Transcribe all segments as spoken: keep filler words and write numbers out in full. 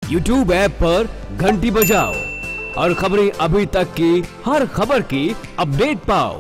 YouTube app पर घंटी बजाओ और खबरें अभी तक की हर खबर की अपडेट पाओ।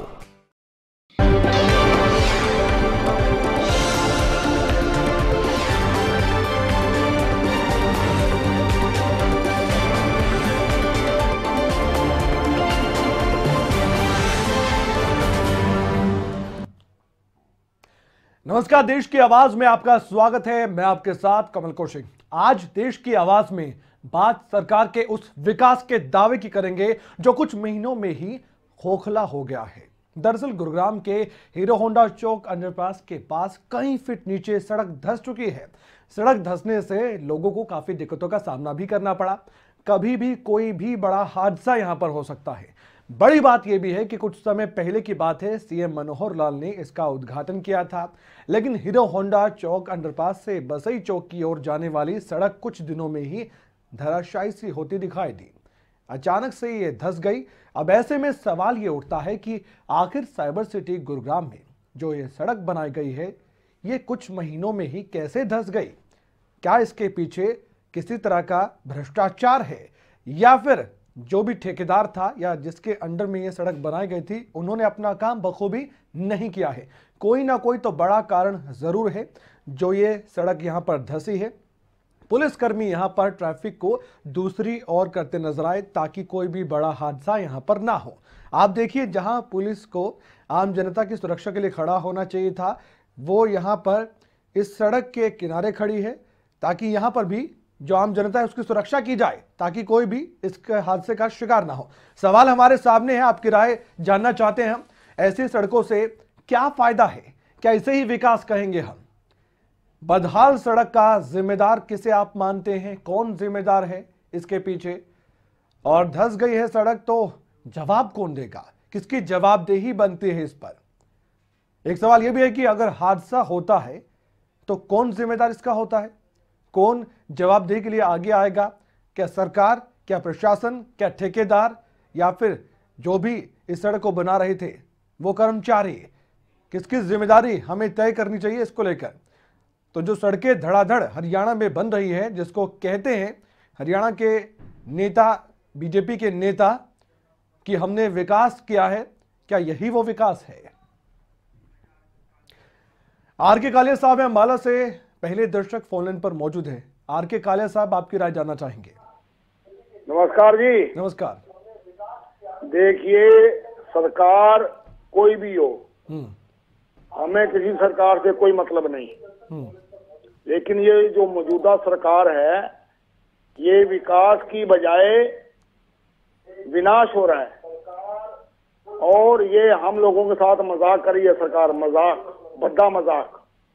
नमस्कार, देश की आवाज में आपका स्वागत है। मैं आपके साथ कमल कौशिक। आज देश की आवाज में बात सरकार के उस विकास के दावे की करेंगे जो कुछ महीनों में ही खोखला हो गया है। दरअसल गुरुग्राम के हीरो होंडा चौक अंडरपास के पास कई फीट नीचे सड़क धंस चुकी है। सड़क धंसने से लोगों को काफी दिक्कतों का सामना भी करना पड़ा। कभी भी कोई भी बड़ा हादसा यहां पर हो सकता है। बड़ी बात यह भी है कि कुछ समय पहले की बात है, सीएम मनोहर लाल ने इसका उद्घाटन किया था, लेकिन हीरो होंडा चौक अंडरपास से बसई चौक की ओर जाने वाली सड़क कुछ दिनों में ही धराशायी सी होती दिखाई दी। अचानक से ये धंस गई। अब ऐसे में सवाल ये उठता है कि आखिर साइबर सिटी गुरुग्राम में जो ये सड़क बनाई गई है, ये कुछ महीनों में ही कैसे धंस गई? क्या इसके पीछे किसी तरह का भ्रष्टाचार है, या फिर जो भी ठेकेदार था या जिसके अंडर में ये सड़क बनाई गई थी, उन्होंने अपना काम बखूबी नहीं किया है? कोई ना कोई तो बड़ा कारण जरूर है जो ये सड़क यहां पर धंसी है। पुलिसकर्मी यहां पर ट्रैफिक को दूसरी ओर करते नजर आए ताकि कोई भी बड़ा हादसा यहां पर ना हो। आप देखिए, जहां पुलिस को आम जनता की सुरक्षा के लिए खड़ा होना चाहिए था, वो यहां पर इस सड़क के किनारे खड़ी है ताकि यहां पर भी जो आम जनता है उसकी सुरक्षा की जाए, ताकि कोई भी इसके हादसे का शिकार ना हो। सवाल हमारे सामने है, आपकी राय जानना चाहते हैं हम। ऐसी सड़कों से क्या फायदा है? क्या इसे ही विकास कहेंगे हम? बदहाल सड़क का जिम्मेदार किसे आप मानते हैं? कौन जिम्मेदार है इसके पीछे? और धंस गई है सड़क तो जवाब कौन देगा? किसकी जवाबदेही बनती है इस पर? एक सवाल यह भी है कि अगर हादसा होता है तो कौन जिम्मेदार इसका होता है? कौन जवाबदेही के लिए आगे आएगा? क्या सरकार, क्या प्रशासन, क्या ठेकेदार, या फिर जो भी इस सड़क को बना रहे थे वो कर्मचारी? किसकी जिम्मेदारी हमें तय करनी चाहिए इसको लेकर? तो जो सड़कें धड़ाधड़ हरियाणा में बन रही है, जिसको कहते हैं हरियाणा के नेता, बीजेपी के नेता, कि हमने विकास किया है, क्या यही वो विकास है? आर के कालिया साहब हैं अम्बाला से, पहले दर्शक फोनलाइन पर मौजूद है। आर के कालिया साहब, आपकी राय जानना चाहेंगे। नमस्कार जी। नमस्कार। देखिए, सरकार कोई भी हो, हमें किसी सरकार से कोई मतलब नहीं, लेकिन ये जो मौजूदा सरकार है, ये विकास की बजाय विनाश हो रहा है और ये हम लोगों के साथ मजाक कर रही है सरकार। मजाक, भद्दा मजाक।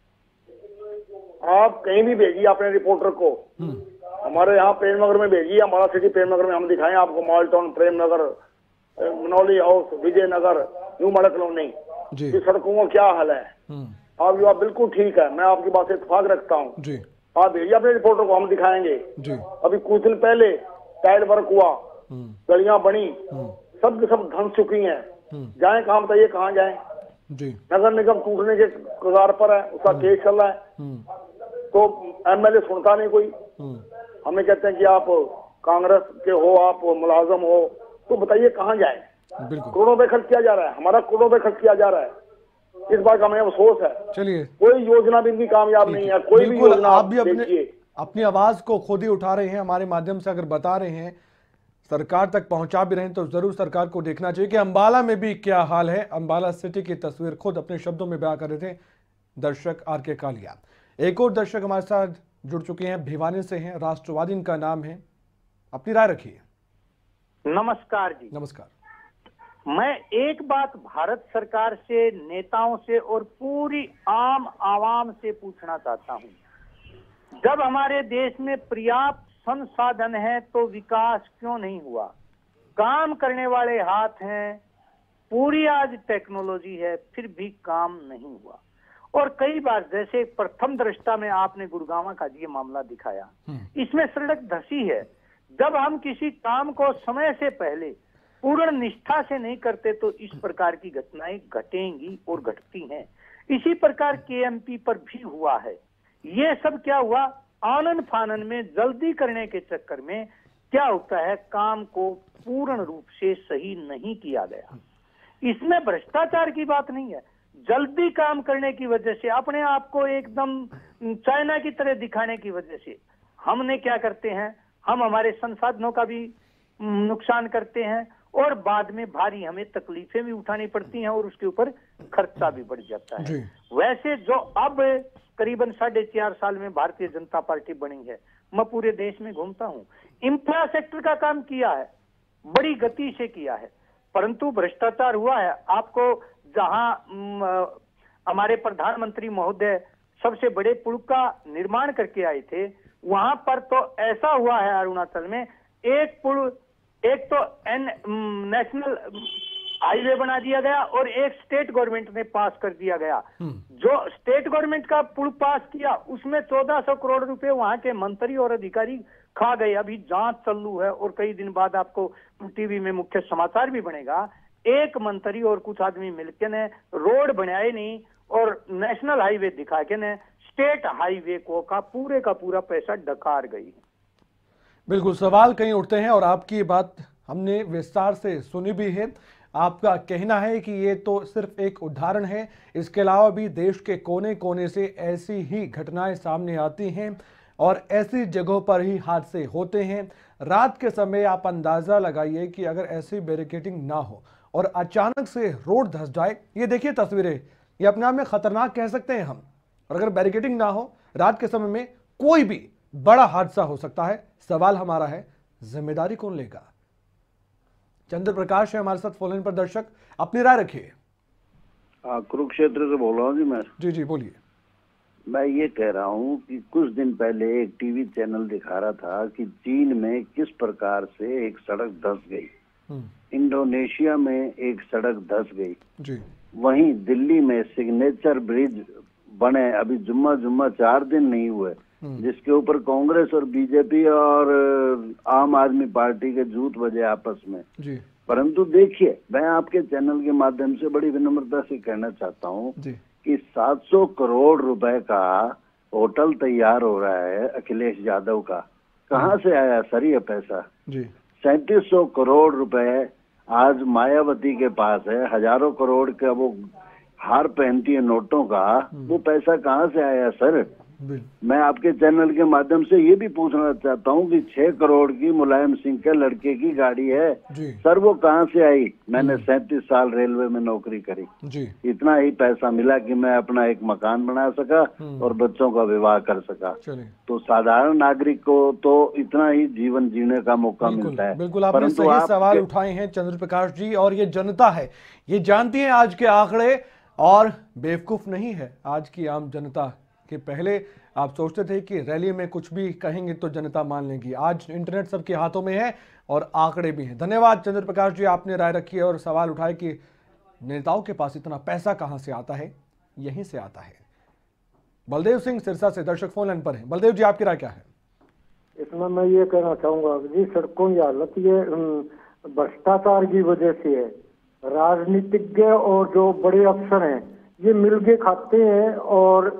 आप कहीं भी भेजिए अपने रिपोर्टर को, हमारे यहाँ प्रेमनगर में भेजिए, हमारा सिटी प्रेमनगर में हम दिखाएं आपको। मॉल टाउन, प्रेमनगर, मनौली हाउस, विजयनगर, न्यू मॉडल कॉलोनी, इस सड़कों का क्या हाल है? आप जो आप बिल्कुल ठीक है, मैं आपकी बात से इत्तेफाक रखता हूँ। आप भेजिए अपने रिपोर्टर को, हम दिखाएंगे। अभी कुछ दिन पहले टाइल वर्क हुआ, गलियां बनी, सब के सब धंस चुकी हैं। जाए कहाँ बताइए, कहाँ जाए? नगर निगम टूटने के कगार पर है, उसका केस चल रहा है, तो एमएलए सुनता नहीं कोई। हमें कहते हैं कि आप कांग्रेस के हो, आप मुलाजम हो, तो बताइए कहाँ जाए? करोड़ों रुपए खर्च किया जा रहा है, हमारा करोड़ों रुपए खर्च किया जा रहा है। इस बात का हमें अफसोस है। चलिए, कोई योजना भी इनकी कामयाब नहीं है, कोई भी योजना। आप भी अपने अपनी आवाज को खुद ही उठा रहे हैं, हमारे माध्यम से अगर बता रहे हैं, सरकार तक पहुंचा भी रहे हैं, तो जरूर सरकार को देखना चाहिए कि अंबाला में भी क्या हाल है। अंबाला सिटी की तस्वीर खुद अपने शब्दों में बयां कर रहे थे दर्शक आर के कालिया। एक और दर्शक हमारे साथ जुड़ चुके हैं, भिवानी से हैं, राष्ट्रवादी इनका नाम है। अपनी राय रखिए। नमस्कार जी। नमस्कार। मैं एक बात भारत सरकार से, नेताओं से और पूरी आम आवाम से पूछना चाहता हूं, जब हमारे देश में पर्याप्त संसाधन है तो विकास क्यों नहीं हुआ? काम करने वाले हाथ हैं, पूरी आज टेक्नोलॉजी है, फिर भी काम नहीं हुआ। और कई बार, जैसे प्रथम दृष्टा में आपने गुड़गांव का ये मामला दिखाया, इसमें सड़क धंसी है। जब हम किसी काम को समय से पहले पूर्ण निष्ठा से नहीं करते तो इस प्रकार की घटनाएं घटेंगी और घटती हैं। इसी प्रकार केएमपी पर भी हुआ है। ये सब क्या हुआ? आनन फानन में जल्दी करने के चक्कर में क्या होता है, काम को पूर्ण रूप से सही नहीं किया गया। इसमें भ्रष्टाचार की बात नहीं है, जल्दी काम करने की वजह से, अपने आप को एकदम चाइना की तरह दिखाने की वजह से हमने क्या करते हैं, हम हमारे संसाधनों का भी नुकसान करते हैं और बाद में भारी हमें तकलीफें भी उठानी पड़ती हैं और उसके ऊपर खर्चा भी बढ़ जाता है। वैसे जो अब करीबन साढ़े चार साल में भारतीय जनता पार्टी बनी है, मैं पूरे देश में घूमता हूं, इंफ्रास्ट्रक्चर का काम किया है, बड़ी गति से किया है, परंतु भ्रष्टाचार हुआ है। आपको जहां हमारे प्रधानमंत्री महोदय सबसे बड़े पुल का निर्माण करके आए थे, वहां पर तो ऐसा हुआ है अरुणाचल में, एक पुल, एक तो एन नेशनल हाईवे बना दिया गया और एक स्टेट गवर्नमेंट ने पास कर दिया गया। जो स्टेट गवर्नमेंट का पुल पास किया उसमें चौदह सौ करोड़ रुपए वहां के मंत्री और अधिकारी खा गए। अभी जांच चालू है और कई दिन बाद आपको टीवी में मुख्य समाचार भी बनेगा। एक मंत्री और कुछ आदमी मिलकर ने रोड बनाए नहीं और नेशनल हाईवे दिखा के ने स्टेट हाईवे को का पूरे का पूरा पैसा डकार गई। बिल्कुल, सवाल कहीं उठते हैं और आपकी ये बात हमने विस्तार से सुनी भी है। आपका कहना है कि ये तो सिर्फ एक उदाहरण है, इसके अलावा भी देश के कोने कोने से ऐसी ही घटनाएं सामने आती हैं और ऐसी जगहों पर ही हादसे होते हैं। रात के समय आप अंदाजा लगाइए कि अगर ऐसी बैरिकेडिंग ना हो और अचानक से रोड धंस जाए, ये देखिए तस्वीरें, ये अपने आप में खतरनाक कह सकते हैं हम। और अगर बैरिकेडिंग ना हो, रात के समय में कोई भी बड़ा हादसा हो सकता है। सवाल हमारा है, जिम्मेदारी कौन लेगा? चंद्र प्रकाश है हमारे साथ फोन लाइन पर। दर्शक अपनी राय रखिए। कुरुक्षेत्र से बोल रहा हूँ जी मैं। जी जी बोलिए। मैं ये कह रहा हूँ कि कुछ दिन पहले एक टीवी चैनल दिखा रहा था कि चीन में किस प्रकार से एक सड़क धंस गई, इंडोनेशिया में एक सड़क धंस गई जी। वहीं दिल्ली में सिग्नेचर ब्रिज बने, अभी जुम्मा जुम्मा चार दिन नहीं हुए, जिसके ऊपर कांग्रेस और बीजेपी और आम आदमी पार्टी के जूत बजे आपस में जी। परंतु देखिए, मैं आपके चैनल के माध्यम से बड़ी विनम्रता से कहना चाहता हूँ कि सात सौ करोड़ रुपए का होटल तैयार हो रहा है अखिलेश यादव का, कहाँ से आया सर ये पैसा? सैंतीस सौ करोड़ रुपए आज मायावती के पास है, हजारों करोड़ का वो हार पहनती है नोटों का, वो पैसा कहाँ से आया सर? मैं आपके चैनल के माध्यम से ये भी पूछना चाहता हूँ कि छह करोड़ की मुलायम सिंह के लड़के की गाड़ी है सर, वो कहाँ से आई? मैंने सैंतीस साल रेलवे में नौकरी करी जी। इतना ही पैसा मिला कि मैं अपना एक मकान बना सका और बच्चों का विवाह कर सका। तो साधारण नागरिक को तो इतना ही जीवन जीने का मौका मिलता है। बिल्कुल, आपने सही सवाल उठाए हैं चंद्र प्रकाश जी। और ये जनता है, ये जानती है आज के आंकड़े और बेवकूफ नहीं है आज की आम जनता कि पहले आप सोचते थे कि रैली में कुछ भी कहेंगे तो जनता मान लेगी। आज इंटरनेट सबके हाथों में है और आंकड़े भी हैं। धन्यवाद चंद्र प्रकाश जी, आपने राय रखी है और सवाल उठाए कि नेताओं के पास इतना पैसा कहां से आता है। यहीं से आता है। बलदेव सिंह सिरसा से दर्शक फोन लाइन पर हैं। बलदेव जी, आपकी राय क्या है? इसमें मैं ये कहना चाहूंगा जी, सड़कों की हालत ये भ्रष्टाचार की वजह से है। राजनीतिज्ञ और जो बड़े अफसर हैं ये मिलके खाते हैं और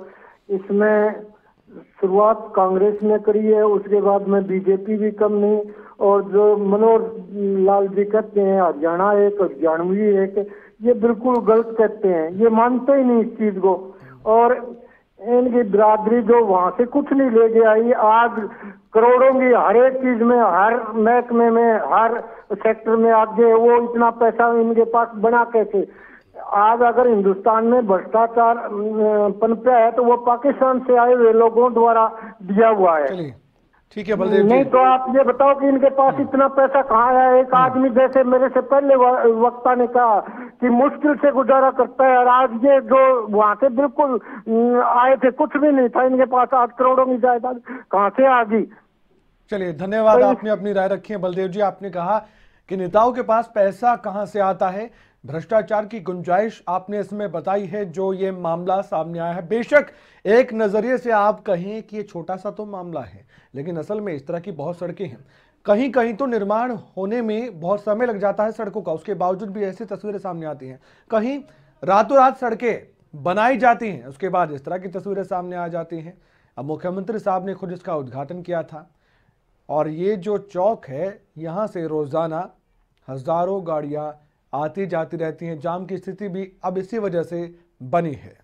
इसमें शुरुआत कांग्रेस ने करी है, उसके बाद में बीजेपी भी कम नहीं। और जो मनोहर लाल जी कहते हैं हरियाणा एक हरियाणवी एक, ये बिल्कुल गलत कहते हैं, ये मानते ही नहीं इस चीज को। और इनकी बिरादरी जो वहां से कुछ नहीं ले के आई, आज करोड़ों की हर एक चीज में, हर महकमे में, हर सेक्टर में आगे, वो इतना पैसा इनके पास बना कैसे? आज अगर हिंदुस्तान में भ्रष्टाचार पनपा है तो वो पाकिस्तान से आए हुए लोगों द्वारा दिया हुआ है। ठीक है बलदेव जी। नहीं तो आप ये बताओ कि इनके पास इतना पैसा कहाँ आया? एक आदमी जैसे मेरे से पहले वक्ता ने कहा कि मुश्किल से गुजारा करता है, और आज ये जो वहां से बिल्कुल आए थे कुछ भी नहीं था इनके पास, आज करोड़ों की जायदाद कहाँ से आ गई? चलिए धन्यवाद, आपने अपनी राय रखी है। बलदेव जी, आपने कहा कि नेताओं के पास पैसा कहां से आता है, भ्रष्टाचार की गुंजाइश आपने इसमें बताई है जो ये मामला सामने आया है। बेशक एक नजरिए से आप कहें कि ये छोटा सा तो मामला है, लेकिन असल में इस तरह की बहुत सड़कें हैं। कहीं कहीं तो निर्माण होने में बहुत समय लग जाता है सड़कों का, उसके बावजूद भी ऐसी तस्वीरें सामने आती हैं। कहीं रातों रात सड़कें बनाई जाती हैं, उसके बाद इस तरह की तस्वीरें सामने आ जाती हैं। अब मुख्यमंत्री साहब ने खुद इसका उद्घाटन किया था और ये जो चौक है यहाँ से रोजाना हजारों गाड़ियां आती जाती रहती हैं। जाम की स्थिति भी अब इसी वजह से बनी है।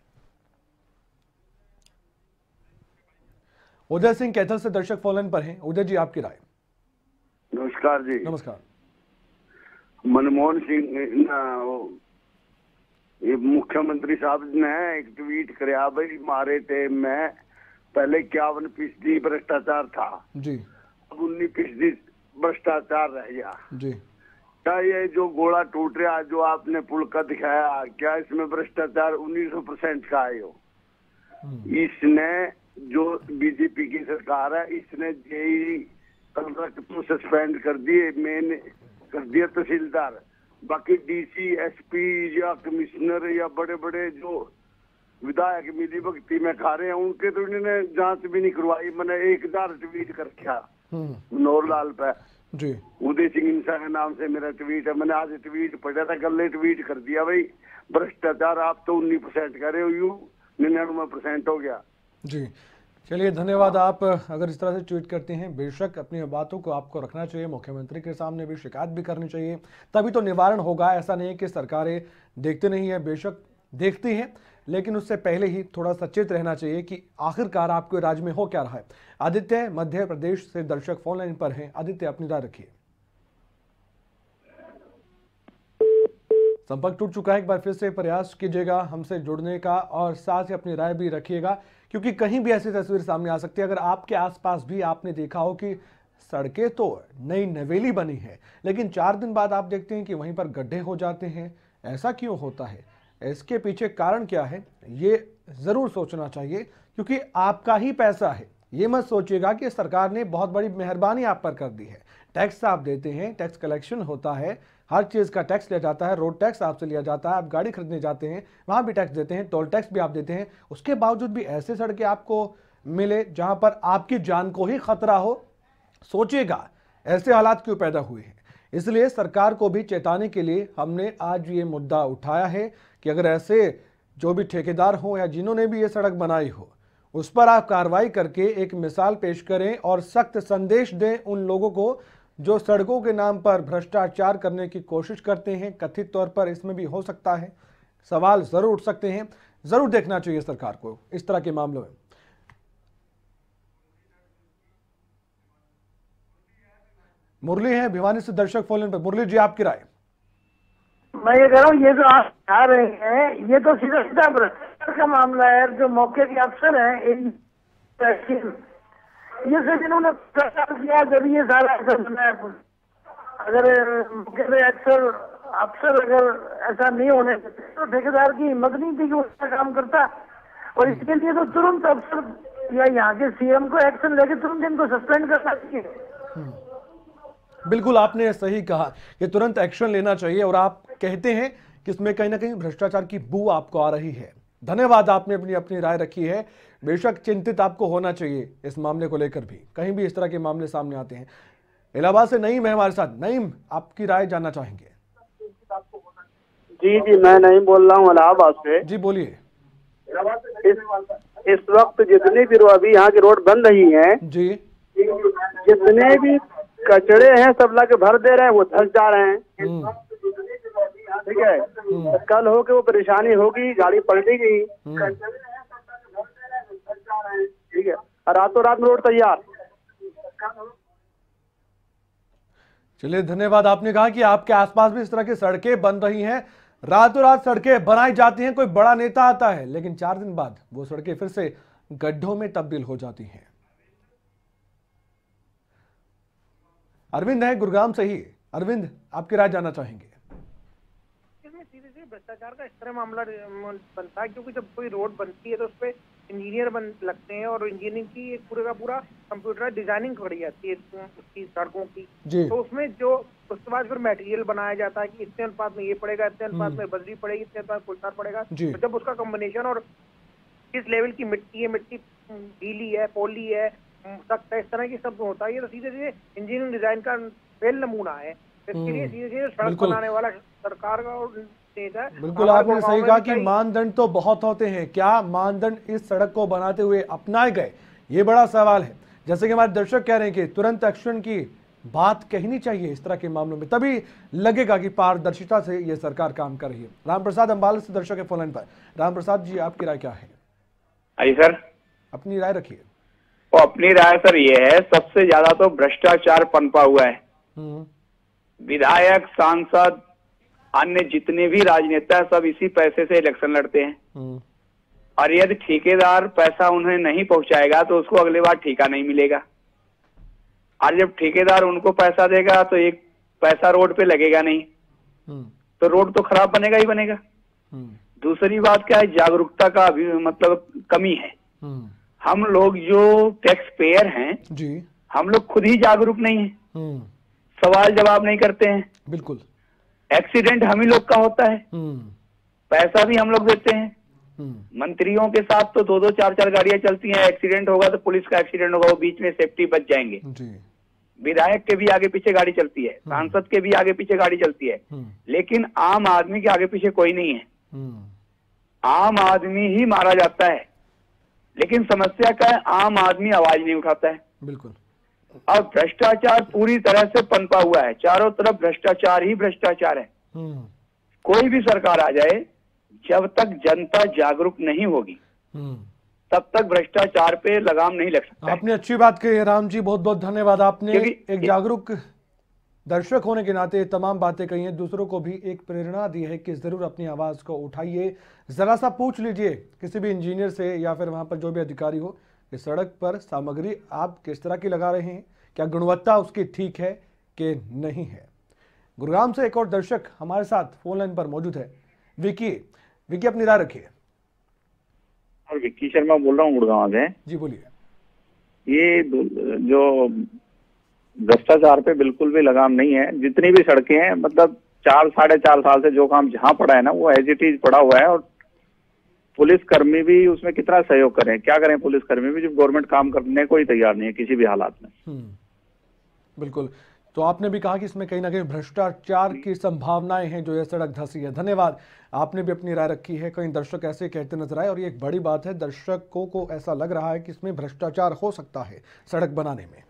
उदय सिंह कैथल से दर्शक फोन पर हैं। उदय जी, आपकी राय। नमस्कार जी। नमस्कार। मनमोहन सिंह ये मुख्यमंत्री साहब ने एक ट्वीट कराया भाई मारे थे मैं पहले इक्यावन फीसदी भ्रष्टाचार था जी, अब उन्नीस फीसदी भ्रष्टाचार रह गया जी। क्या ये जो गोला टूट रहा जो आपने पुल का दिखाया, क्या इसमें भ्रष्टाचार उन्नीस सौ परसेंट का है? यो इसने जो बीजेपी की सरकार है इसने जेई कॉन्ट्रैक्ट तो सस्पेंड कर दिए, मेन कर दिया तहसीलदार, बाकी डीसी एसपी या कमिश्नर या बड़े बड़े जो विधायक मिली भक्ति में खा रहे हैं उनके तो इन्होंने जांच भी नहीं करवाई। मैंने एक हजार ट्वीट कर रखा मनोहर पे जी, उदय सिंह इंसा के नाम से मेरा ट्वीट है। मैंने आज ट्वीट पढ़ा था, कल ट्वीट कर दिया भाई भ्रष्टाचार आप तो उन्नीस परसेंट कर रहे हो, यू निन्यानवे परसेंट हो गया जी। चलिए, धन्यवाद। आप अगर इस तरह से ट्वीट करते हैं, बेशक अपनी बातों को आपको रखना चाहिए, मुख्यमंत्री के सामने भी शिकायत भी करनी चाहिए, तभी तो निवारण होगा। ऐसा नहीं है कि सरकारें देखते नहीं है, बेशक देखती हैं, लेकिन उससे पहले ही थोड़ा सचेत रहना चाहिए कि आखिरकार आपके राज्य में हो क्या रहा है। आदित्य मध्य प्रदेश से दर्शक फोन लाइन पर हैं। आदित्य, अपनी राय रखिए। संपर्क टूट चुका है, एक बार फिर से प्रयास कीजिएगा हमसे जुड़ने का और साथ ही अपनी राय भी रखिएगा, क्योंकि कहीं भी ऐसी तस्वीर सामने आ सकती है। अगर आपके आसपास भी आपने देखा हो कि सड़कें तो नई नवेली बनी है, लेकिन चार दिन बाद आप देखते हैं कि वहीं पर गड्ढे हो जाते हैं, ऐसा क्यों होता है? इसके पीछे कारण क्या है, ये जरूर सोचना चाहिए, क्योंकि आपका ही पैसा है। ये मत सोचिएगा कि सरकार ने बहुत बड़ी मेहरबानी आप पर कर दी है। टैक्स आप देते हैं, टैक्स कलेक्शन होता है, हर चीज़ का टैक्स लिया जाता है, रोड टैक्स आपसे लिया जाता है, आप गाड़ी खरीदने जाते हैं वहाँ भी टैक्स देते हैं, टोल टैक्स भी आप देते हैं। उसके बावजूद भी ऐसे सड़कें आपको मिले जहाँ पर आपकी जान को ही खतरा हो, सोचिएगा ऐसे हालात क्यों पैदा हुए हैं। इसलिए सरकार को भी चेताने के लिए हमने आज ये मुद्दा उठाया है कि अगर ऐसे जो भी ठेकेदार हो या जिन्होंने भी ये सड़क बनाई हो, उस पर आप कार्रवाई करके एक मिसाल पेश करें और सख्त संदेश दें उन लोगों को जो सड़कों के नाम पर भ्रष्टाचार करने की कोशिश करते हैं। कथित तौर पर इसमें भी हो सकता है, सवाल जरूर उठ सकते हैं, जरूर देखना चाहिए सरकार को इस तरह के मामलों में। मुरली है भिवानी से दर्शक फोन पर। मुरली जी, आपकी राय। मैं ये कह रहा हूँ, ये जो आप आ रहे हैं ये तो सीधा सीधा भ्रष्टाचार का मामला है। जो मौके के अफसर हैं ये सब इन्होंने भ्रष्टाचार किया, जब ये सारा अगर मौके पे अक्सर अफसर अगर ऐसा नहीं होने तो ठेकेदार की हिम्मत नहीं थी कि वो उसका काम करता, और इसके लिए तो तुरंत अफसर या यहाँ के सीएम को एक्शन लेके तुरंत इनको सस्पेंड करना चाहिए। बिल्कुल, आपने सही कहा कि तुरंत एक्शन लेना चाहिए, और आप कहते हैं कि इसमें कहीं ना कहीं भ्रष्टाचार की बू आपको आ रही है। धन्यवाद, आपने अपनी अपनी राय रखी है। बेशक चिंतित आपको होना चाहिए इस मामले को लेकर भी, कहीं भी इस तरह के मामले सामने आते हैं। इलाहाबाद से नईम है हमारे साथ। नईम, आपकी राय जानना चाहेंगे। जी जी, मैं नईम बोल रहा हूँ इलाहाबाद से। जी बोलिए। इस, इस वक्त जितनी भी अभी यहाँ की रोड बन रही है जी, जितने भी कचड़े हैं सब लाके भर दे रहे हैं, वो धस जा रहे हैं। ठीक है, कल हो के वो परेशानी होगी, गाड़ी पलटेगी। ठीक है, रातों रात में रोड तैयार। चलिए, धन्यवाद। आपने कहा कि आपके आसपास भी इस तरह की सड़कें बन रही हैं, रातों रात सड़कें बनाई जाती हैं, कोई बड़ा नेता आता है लेकिन चार दिन बाद वो सड़कें फिर से गड्ढों में तब्दील हो जाती हैं। अरविंद है गुरुग्राम से ही। अरविंद, आपकी राय जानना चाहेंगे। भ्रष्टाचार का इस तरह मामला बनता है क्योंकि जब कोई रोड बनती है तो उस पर इंजीनियर बन लगते हैं, और इंजीनियरिंग की एक पूरे का पूरा कंप्यूटर डिजाइनिंग करी जाती है उसकी सड़कों की। तो उसमें जो उसके बाद फिर मटेरियल बनाया जाता है कि इतने अनुपात में ये पड़ेगा, इतने अनुपात में बजरी पड़ेगी, इतने अनुपात में पुलसार पड़ेगा। तो जब उसका कॉम्बिनेशन और किस लेवल की मिट्टी है, मिट्टी गीली है, पोली है, सख्त है, इस तरह की सब होता है, ये तो सीधे सीधे इंजीनियरिंग डिजाइन का फेल नमूना है। इसके लिए सीधे सीधे सड़क बनाने वाला सरकार का बिल्कुल, आपने सही कहा कि मानदंड तो बहुत होते हैं। क्या मानदंड इस सड़क को बनाते हुए अपनाए गए, ये बड़ा सवाल है। जैसे कि हमारे दर्शक कह रहे हैं कि तुरंत एक्शन की बात कहनी चाहिए इस तरह के मामलों में, तभी लगेगा कि पारदर्शिता से ये सरकार काम कर रही है। राम प्रसाद अम्बाला से दर्शक है फोन लाइन पर। राम प्रसाद जी, आपकी राय क्या है? आई सर, अपनी राय रखिए। तो अपनी राय सर ये है, सबसे ज्यादा तो भ्रष्टाचार पनपा हुआ है। विधायक, सांसद, अन्य जितने भी राजनेता है सब इसी पैसे से इलेक्शन लड़ते हैं, और यदि ठेकेदार पैसा उन्हें नहीं पहुंचाएगा तो उसको अगली बार ठेका नहीं मिलेगा, और जब ठेकेदार उनको पैसा देगा तो एक पैसा रोड पे लगेगा नहीं, तो रोड तो खराब बनेगा ही बनेगा। दूसरी बात क्या है, जागरूकता का अभी मतलब कमी है। हम लोग जो टैक्स पेयर हैं जी, हम लोग खुद ही जागरूक नहीं है, सवाल जवाब नहीं करते हैं। बिल्कुल, एक्सीडेंट हम ही लोग का होता है, पैसा भी हम लोग देते हैं। मंत्रियों के साथ तो दो दो चार चार गाड़ियां चलती हैं, एक्सीडेंट होगा तो पुलिस का एक्सीडेंट होगा, वो बीच में सेफ्टी बच जाएंगे। विधायक के भी आगे पीछे गाड़ी चलती है, सांसद के भी आगे पीछे गाड़ी चलती है, लेकिन आम आदमी के आगे पीछे कोई नहीं है। आम आदमी ही मारा जाता है, लेकिन समस्या क्या है, आम आदमी आवाज नहीं उठाता है। बिल्कुल। और भ्रष्टाचार पूरी तरह से पनपा हुआ है, चारों तरफ भ्रष्टाचार ही भ्रष्टाचार है। कोई भी सरकार आ जाए, जब तक जनता जागरूक नहीं होगी तब तक भ्रष्टाचार पे लगाम नहीं लग सकता। आपने अच्छी बात कही है राम जी, बहुत बहुत धन्यवाद। आपने एक जागरूक दर्शक होने के नाते तमाम बातें कही हैं, दूसरों को भी एक प्रेरणा दी है कि जरूर अपनी आवाज को उठाइए। जरा सा पूछ लीजिए किसी भी इंजीनियर से या फिर वहां पर जो भी अधिकारी हो, इस सड़क पर सामग्री आप किस तरह की लगा रहे हैं, क्या गुणवत्ता उसकी ठीक है कि नहीं है। गुरुग्राम से एक और दर्शक हमारे साथ फोन लाइन पर मौजूद है, विकी। विकी, अपनी राय रखिए। और विक्की शर्मा बोल रहा हूँ गुड़गांव से। जी बोलिए। ये जो भ्रष्टाचार पे बिल्कुल भी लगाम नहीं है, जितनी भी सड़कें हैं, मतलब चार साढ़े चार साल से जो काम जहाँ पड़ा है ना वो एज इट इज पड़ा हुआ है, और पुलिस कर्मी भी उसमें कितना सहयोग करें, क्या करें पुलिस कर्मी भी, जब गवर्नमेंट काम करने को ही तैयार नहीं है किसी भी हालात में। बिल्कुल। तो आपने भी कहा कि इसमें कहीं ना कहीं भ्रष्टाचार की संभावनाएं हैं जो ये सड़क धंसी है। धन्यवाद, आपने भी अपनी राय रखी है। कई दर्शक ऐसे कहते नजर आए और ये एक बड़ी बात है, दर्शकों को ऐसा लग रहा है कि इसमें भ्रष्टाचार हो सकता है सड़क बनाने में।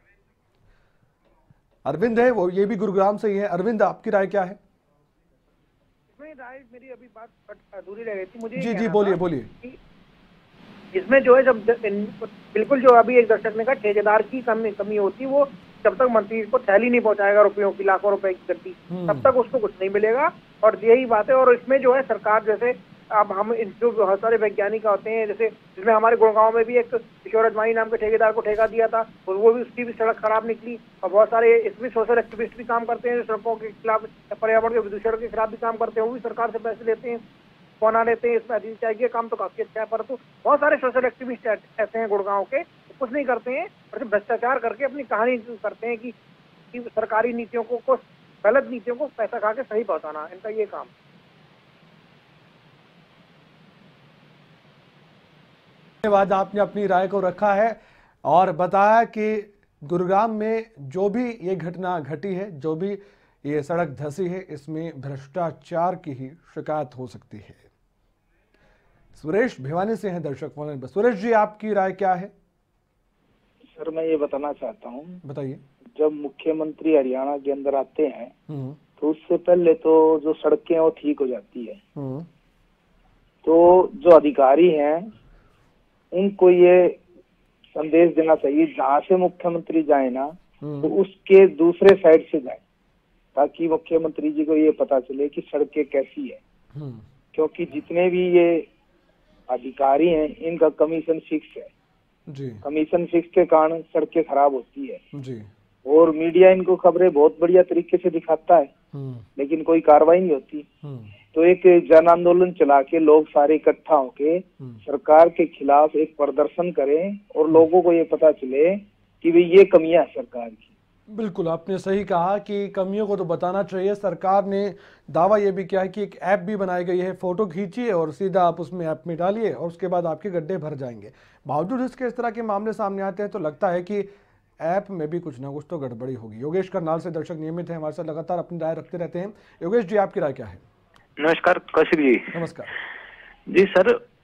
अरविंद है वो, ये भी गुरुग्राम से ही है। अरविंद, आपकी राय क्या है? राय मेरी अभी बात अधूरी रह गई थी मुझे। जी जी बोलिए बोलिए। इसमें जो है, जब बिल्कुल जो अभी एक दर्शक ने कहा ठेकेदार की कमी कमी होती, वो जब तक मंत्री को थैली नहीं पहुंचाएगा रुपयों की, लाखों रुपए की गड्डी, तब तक उसको कुछ नहीं मिलेगा। और यही बात है। और इसमें जो है सरकार, जैसे अब हम जो बहुत सारे वैज्ञानिक होते हैं, जैसे जिसमें हमारे गुड़गांव में भी एक किशोर अजमानी नाम के ठेकेदार को ठेका दिया था, और वो भी उसकी भी सड़क खराब निकली। और बहुत सारे इसमें सोशल एक्टिविस्ट भी काम करते हैं, जो सड़कों के खिलाफ, पर्यावरण के प्रदूषण के खिलाफ भी काम करते हैं, वो भी सरकार से पैसे लेते हैं, बना लेते हैं। इसमें चाहिए काम तो काफी अच्छा है, परंतु बहुत सारे सोशल एक्टिविस्ट ऐसे हैं गुड़गांव के, कुछ नहीं करते हैं और भ्रष्टाचार करके अपनी कहानी करते हैं कि, कि सरकारी नीतियों को, को गलत नीतियों को पैसा खा के सही पहुंचाना, इनका ये काम। धन्यवाद, आपने अपनी राय को रखा है और बताया कि गुरुग्राम में जो भी ये घटना घटी है, जो भी ये सड़क धंसी है, इसमें भ्रष्टाचार की ही शिकायत हो सकती है। सुरेश भिवानी से हैं दर्शक फोन पर। सुरेश जी, आपकी राय क्या है? सर, मैं ये बताना चाहता हूँ। बताइए। जब मुख्यमंत्री हरियाणा के अंदर आते हैं तो उससे पहले तो जो सड़कें वो ठीक हो जाती है, तो जो अधिकारी हैं उनको ये संदेश देना चाहिए, जहाँ से मुख्यमंत्री जाए ना तो उसके दूसरे साइड से जाए, ताकि मुख्यमंत्री जी को ये पता चले कि सड़कें कैसी है। क्योंकि जितने भी ये अधिकारी हैं इनका कमीशन फिक्स है जी। कमीशन फिक्स के कारण सड़कें खराब होती है जी। और मीडिया इनको खबरें बहुत बढ़िया तरीके से दिखाता है, लेकिन कोई कार्रवाई नहीं होती। तो एक जन आंदोलन चला के लोग सारे इकट्ठा होके सरकार के खिलाफ एक प्रदर्शन करें और लोगों को ये पता चले कि भाई ये कमियां है सरकार की। बिल्कुल, आपने सही कहा कि कमियों को तो बताना चाहिए। सरकार ने दावा ये भी किया है कि एक ऐप भी बनाई गई है, फोटो खींचिए और सीधा आप उसमें ऐप में डालिए और उसके बाद आपके गड्ढे भर जाएंगे। बावजूद इसके इस तरह के मामले सामने आते हैं तो लगता है कि ऐप में भी कुछ ना कुछ तो गड़बड़ी होगी। योगेश करनाल से दर्शक नियमित है, हमारे साथ लगातार अपनी राय रखते रहते हैं। योगेश जी, आपकी राय क्या है? नमस्कार कौशिक जी। नमस्कार जी। सर,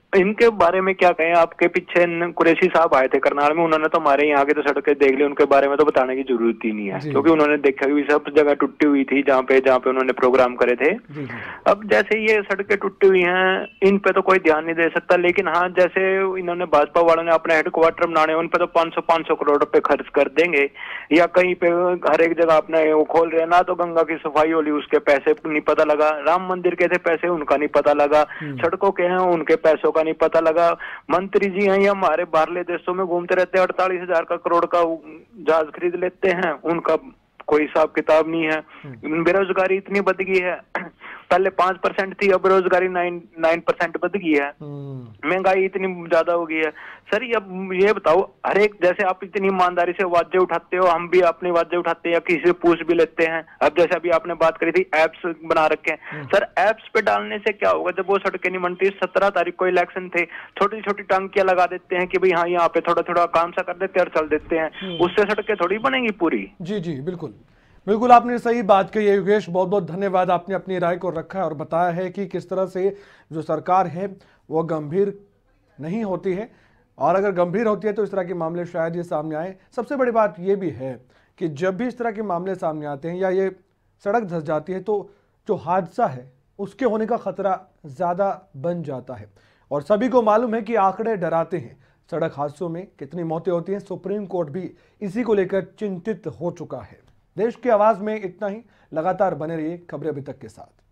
इनके बारे में क्या कहें, आपके पीछे कुरैशी साहब आए थे करनाल में, उन्होंने तो हमारे यहाँ के तो सड़कें देख ली, उनके बारे में तो बताने की जरूरत ही नहीं है, क्योंकि उन्होंने देखा कि सब जगह टूटी हुई थी जहाँ पे जहाँ पे उन्होंने प्रोग्राम करे थे। अब जैसे ये सड़कें टूटी हुई हैं, इन पे तो कोई ध्यान नहीं दे सकता, लेकिन हाँ जैसे इन्होंने भाजपा वालों ने अपने हेडक्वार्टर बनाने, उन पे तो पाँच सौ पाँच सौ करोड़ रुपए खर्च कर देंगे, या कहीं पे हर एक जगह अपने वो खोल रहे हैं ना, तो गंगा की सफाई होली उसके पैसे नहीं पता लगा, राम मंदिर के थे पैसे उनका नहीं पता लगा, सड़कों के हैं उनके पैसों का नहीं पता लगा। मंत्री जी हैं ये हमारे बाहरले देशों में घूमते रहते हैं, अड़तालीस हजार का करोड़ का जहाज खरीद लेते हैं, उनका कोई हिसाब किताब नहीं है। बेरोजगारी इतनी बढ़ गई है, पहले पांच परसेंट थी, अब बेरोजगारी नाइन नाइन परसेंट बढ़ गई है, महंगाई इतनी ज्यादा हो गई है। सर अब ये बताओ, हर एक जैसे आप इतनी ईमानदारी से वाजे उठाते हो, हम भी अपनी वाजे उठाते हैं या किसी से पूछ भी लेते हैं। अब जैसे अभी आपने बात करी थी एप्स बना रखे हैं, सर एप्स पे डालने से क्या होगा, जब वो सड़कें नहीं बनती, सत्रह तारीख को इलेक्शन थे, छोटी छोटी टंकियां लगा देते हैं कि भाई हाँ यहाँ पे थोड़ा थोड़ा काम सा कर देते हैं और चल देते हैं, उससे सड़कें थोड़ी बनेंगी पूरी। जी जी बिल्कुल बिल्कुल आपने सही बात कही है योगेश, बहुत बहुत धन्यवाद, आपने अपनी राय को रखा है और बताया है कि किस तरह से जो सरकार है वो गंभीर नहीं होती है, और अगर गंभीर होती है तो इस तरह के मामले शायद ये सामने आए। सबसे बड़ी बात ये भी है कि जब भी इस तरह के मामले सामने आते हैं या ये सड़क धंस जाती है तो जो हादसा है उसके होने का खतरा ज़्यादा बन जाता है, और सभी को मालूम है कि आंकड़े डराते हैं, सड़क हादसों में कितनी मौतें होती हैं। सुप्रीम कोर्ट भी इसी को लेकर चिंतित हो चुका है। देश की आवाज़ में इतना ही, लगातार बने रहिए खबरें अभी तक के साथ।